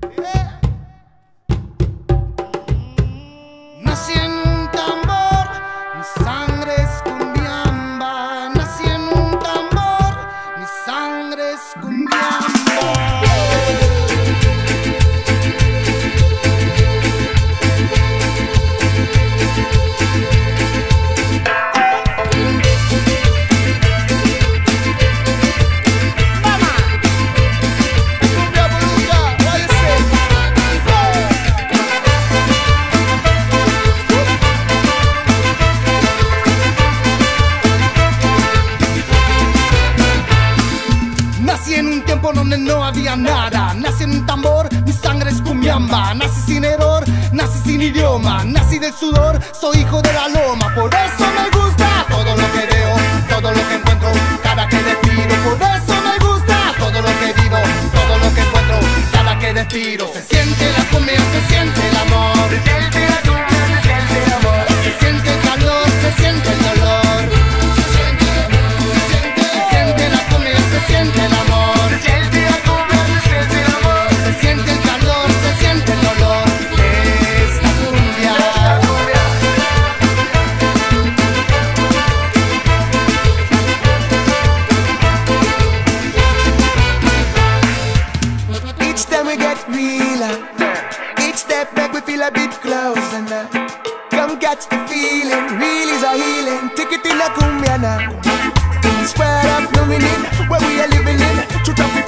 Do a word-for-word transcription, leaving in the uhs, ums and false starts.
Nací en un tambor, mi sangre es cumbiamba. Nací en un tambor, mi sangre es cumbiamba. Nací en un tiempo donde no había nada. Nací en un tambor, mi sangre es cumbiamba. Nací sin error, nací sin idioma. Nací del sudor, soy hijo de la loma. Por eso me gusta todo lo que veo, todo lo que encuentro, cada que respiro. Por eso me gusta todo lo que vivo, todo lo que encuentro, cada que respiro. Se siente la cumbia, se siente el amor. Se siente la cumbia, se siente el amor. Se siente el calor, se siente el dolor. Se siente el amor, se siente, se siente la cumbia, se siente el amor. Se siente la cumbia, se siente el amor. Se siente el calor, se siente el dolor. Es la cumbia. Each time we get realer, each step back we feel a bit closer now. Come catch the feeling, real is a healing. Take it in a cumbia now. In this world of knowing it, where we are living in, truth of